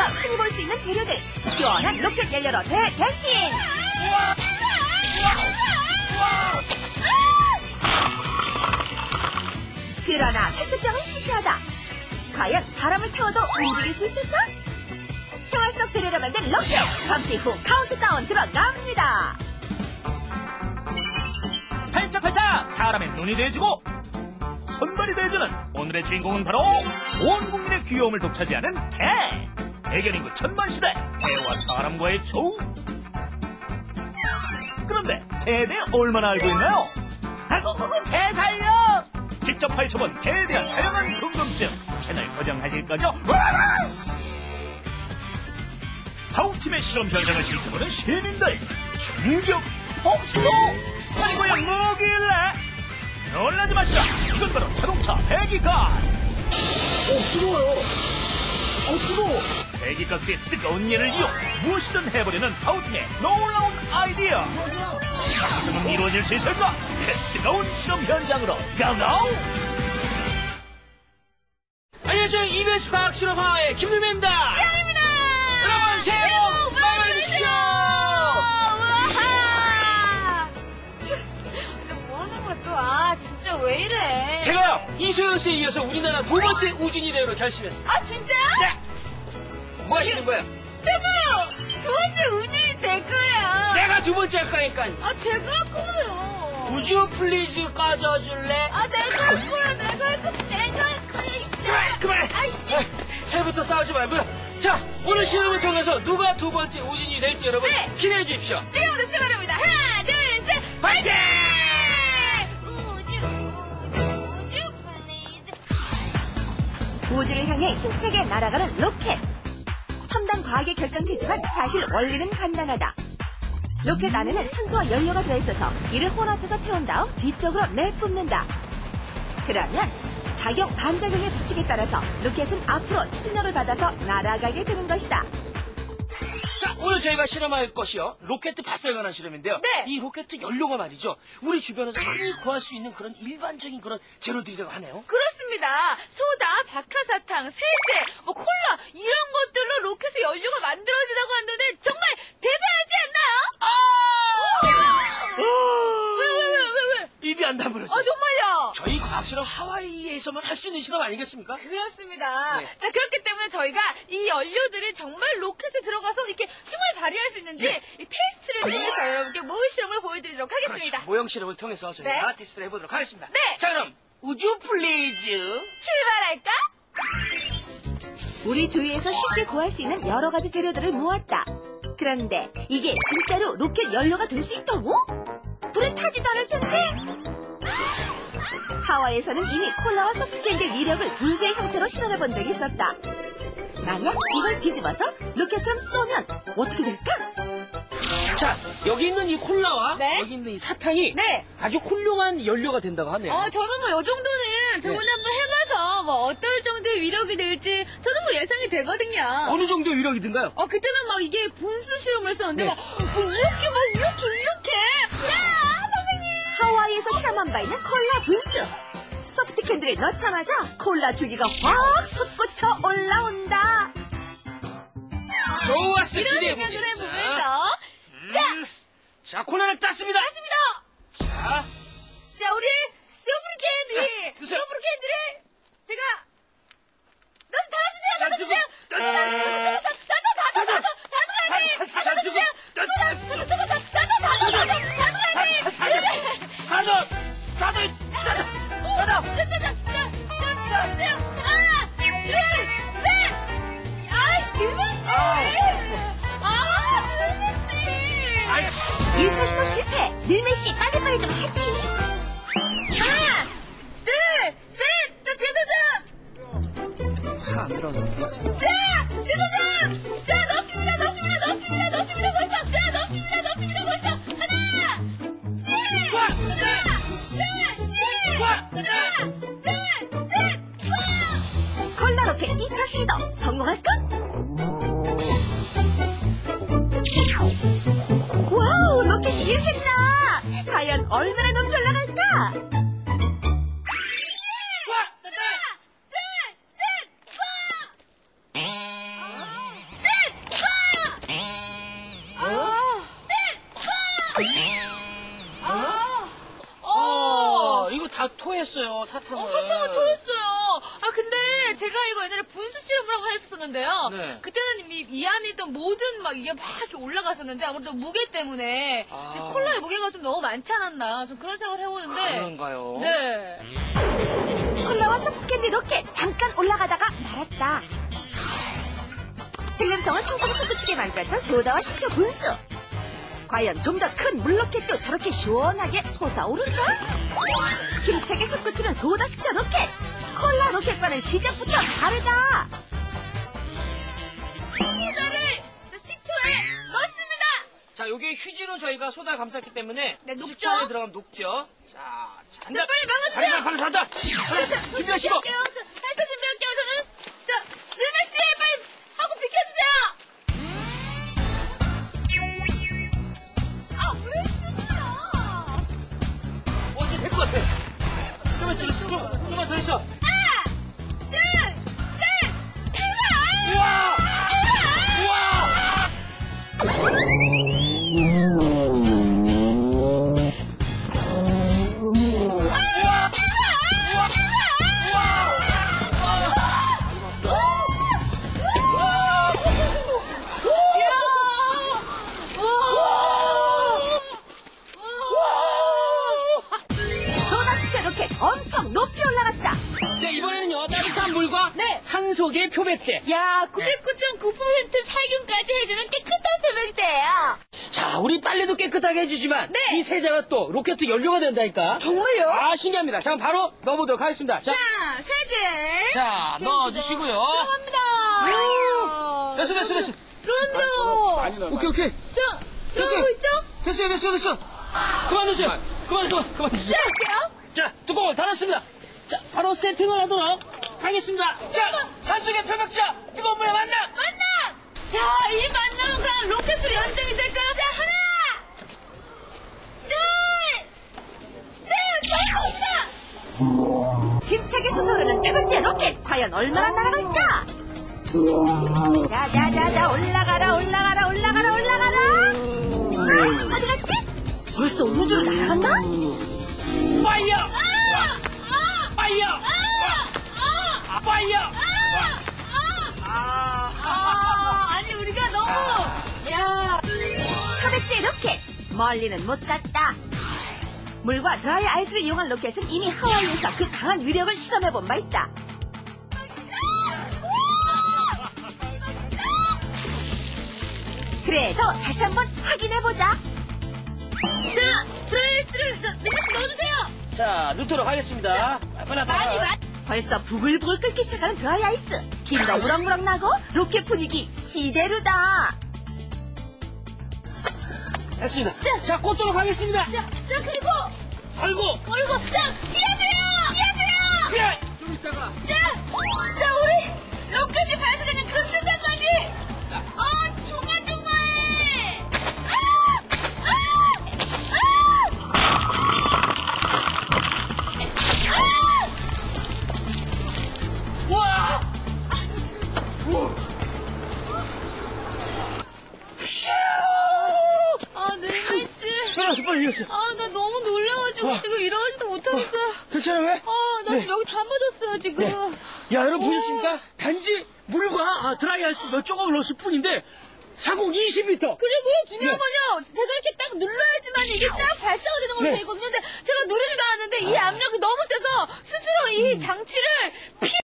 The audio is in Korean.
주변에서 흔히 볼 수 있는 재료들. 시원한 로켓 연료로 대변신! 그러나 팩트점은 시시하다. 과연 사람을 태워도 움직일 수 있을까? 생활 속 재료로 만든 로켓! 잠시 후 카운트다운 들어갑니다. 팔짝팔짝 사람의 눈이 돼주고 손발이 돼주는 오늘의 주인공은 바로 온 국민의 귀여움을 독차지하는 개. 대결인구 1000만 시대 개와 사람과의 조우. 그런데 개에 대해 얼마나 알고 있나요? 개 살려! 직접 파헤쳐본 개에 대한 다양한 궁금증 채널 고정하실 거죠? 파우팀의 실험 현장을 지켜보는 시민들 충격 복수! 이거야 뭐길래? 놀라지 마시라. 이건 바로 자동차 배기가스. 뜨거워요. 뜨거워. 배기가스의 뜨거운 열을 이용 무엇이든 해보려는 파우팀의 놀라운 아이디어. 상상은 이루어질 수 있을까? 그 뜨거운 실험 현장으로 고고! 안녕하세요. EBS 과학 실험화의 김누매입니다. 지영입니다. 여러분 새해 복 많이 받으십시오. 진짜 왜 이래? 제가요 이소연 씨에 이어서 우리나라 두 번째 우주인이 되기로 결심했습니다. 아 진짜요? 네. 뭐 하시는 거예요? 저도요. 두 번째 우주인이 될 거예요. 내가 두 번째 할 거니까. 아 제가 할 거예요. 우주 플리즈 꺼져줄래? 아 내가 할 거야. 내가 할 거야. 그만해. 아이씨. 새해부터 싸우지 말고요. 자, 오늘 실험을 통해서 누가 두 번째 우주인이 될지 여러분 네. 기대해 주십시오. 지금부터 시작합니다. 하나, 둘, 셋, 파이팅! 우주를 향해 힘차게 날아가는 로켓. 첨단 과학의 결정체지만 사실 원리는 간단하다. 로켓 안에는 산소와 연료가 들어있어서 이를 혼합해서 태운 다음 뒤쪽으로 내뿜는다. 그러면 작용 반작용의 법칙에 따라서 로켓은 앞으로 추진력을 받아서 날아가게 되는 것이다. 자, 오늘 저희가 실험할 것이요. 로켓 발사에 관한 실험인데요. 네. 이 로켓 연료가 말이죠. 우리 주변에서 흔히 구할 수 있는 그런 일반적인 그런 재료들이라고 하네요. 그렇습니다. 소다, 박하사탕, 세제, 콜라 이런 것들로 로켓의 연료가 만들어지라고 하는데 정말 대단하지 않나요? 왜? 입이 안 다물어져. 정말요? 저희 과학실험 하와이에서만 할 수 있는 실험 아니겠습니까? 그렇습니다. 네. 자, 그렇기 때문에 저희가 이 연료들이 정말 로켓에 들어가서 이렇게 힘을 발휘할 수 있는지 이 테스트를 통해서 여러분께 모의 실험을 보여드리도록 하겠습니다. 그렇죠. 모형 실험을 통해서 저희가 네. 테스트를 해보도록 하겠습니다. 네. 자, 그럼 우주 플리즈. 출발할까? 우리 주위에서 쉽게 구할 수 있는 여러 가지 재료들을 모았다. 그런데 이게 진짜로 로켓 연료가 될 수 있다고? 불에 타지도 않을 텐데? 하와이에서는 이미 콜라와 소프트캔들 이력을 분수의 형태로 실험해 본 적이 있었다. 만약 이걸 뒤집어서 로켓처럼 쏘면 어떻게 될까? 자, 여기 있는 이 콜라와 네. 여기 있는 이 사탕이 네. 아주 훌륭한 연료가 된다고 하네요. 저는 뭐 요 정도는 저번에 네. 한번 해봐서 뭐 어떨 정도의 위력이 될지 저는 뭐 예상이 되거든요. 어느 정도의 위력이든가요? 그때는 막 이게 분수 실험을 했었는데 네. 이렇게. 야, 선생님. 하와이에서 실험한 바 있는 콜라 분수. 소프트캔들을 넣자마자 콜라 주기가 확 솟구쳐 올라온다. 좋았어. 이런 기대해 생각을 보겠어. 해보면서 자, 콜라를 땄습니다. 자, 자, 우리 소프트캔디 드세요. 소프트캔디를 제가 다 잘 놔주세요. 두고, 다 놔주세요. 일차 시도 실패. 늘매씨 빨리빨리 좀 하지. 하나, 둘, 셋, 자, 재도전! 자, 재도전! 자, 넣습니다, 벌써! 자, 넣습니다, 벌써! 하나! 좋아! 콜라 로켓 2차 시도 성공할까? 와우, 로켓이 이렇게 나! 과연 얼마나 높이 올라갈까? 이거 다 토했어요, 사탕을. 사탕을 토했어요. 근데 제가 이거 옛날에 분수 실험을 하고 했었는데요. 네. 그때는 이 안에 있던 모든 막 이게 막 이렇게 올라갔었는데 아무래도 무게 때문에 이제 콜라의 무게가 좀 너무 많지 않았나. 전 그런 생각을 해보는데. 그런가요? 네. 콜라와 소프캔디 로켓 잠깐 올라가다가 말았다. 필름통을 텅텅 솟구치게 만들었던 소다와 식초 분수. 과연 좀 더 큰 물로켓도 저렇게 시원하게 솟아오를까? 힘차게 솟구치는 소다 식초 로켓. 콜라 로켓과는 시작부터 다르다. 이거를 식초에 넣습니다. 자, 요게 휴지로 저희가 소다를 감쌌기 때문에 네, 녹죠? 식초 안에 들어가면 녹죠. 자, 한다. 빨리 막아주세요. 바로 한다. 준비하시고. 할수 준비할게요, 저는. 자, 늘매씨 빨리 하고 비켜주세요. 왜 쓰세요? 이제 될것 같아. 좀만 더 있어. 하나, 둘, 셋, 출발! 우와! 우와! 소다 식초 로켓 엄청 높이 올라갔다. 네, 이번에는요, 따뜻한 물과 네. 산소계 표백제. 야, 99.9% 살균까지 해주는 깨끗한 표백제예요. 자, 우리 빨래도 깨끗하게 해주지만 네. 이 세제가 또 로켓 연료가 된다니까. 정말요? 아, 신기합니다. 자, 바로 넣어보도록 하겠습니다. 자, 세제. 자, 넣어주시고요. 감사합니다. 됐어. 그런데. 오케이. 자, 들어오고 있죠? 됐어. 그만 드세요. 그만 드세요. 시작할게요. 자, 뚜껑을 닫았습니다. 자, 바로 세팅을 하도록 하겠습니다. 자, 산속의 표백제 뜨거운 물에 만나. 자, 이 만남은 과연 로켓으로 연장이 될까요? 자, 하나, 둘, 셋, 힘차게 솟아오르는 표백제 로켓 과연 얼마나 날아갈까? 자자자자 올라가라. 어디 갔지? 벌써 우주로 날아갔나? 파이어! 파이어! 파이어! 아니, 우리가 너무, 야. 표백제 로켓 멀리는 못 갔다. 물과 드라이 아이스를 이용한 로켓은 이미 하와이에서 그 강한 위력을 실험해본 바 있다. 그래도 다시 한번 확인해보자. 자, 드라이스를 내려서 넣어주세요. 자, 넣도록 하겠습니다. 많이. 벌써 부글부글 끓기 시작하는 드라이 아이스. 김도 무럭무럭 나고 로켓 분위기 지대로다. 됐습니다. 자, 꽂도록 하겠습니다. 자, 그리고, 아이고! 자, 피하세요! 그래! 자, 우리 로켓이 발사되는 그 순간까지 조마조마해. 우와! 늘매씨. 일어났어, 빨리 일어났어. 나 너무 놀라가지고 지금 일어나지도 못하겠어요. 괜찮아, 왜? 나 지금 여기 다 묻었어요, 지금. 네. 야, 여러분 보셨습니까? 단지 물과 드라이 아이스 몇 조각을 넣었을 뿐인데 상공 20m. 그리고요, 중요한 네. 건요, 제가 이렇게 딱 눌러야지만 이게 쫙 발사가 되는 걸로 네. 돼 있거든요. 근데 제가 누르지도 않았는데 이 압력이 너무 세서 스스로 이 장치를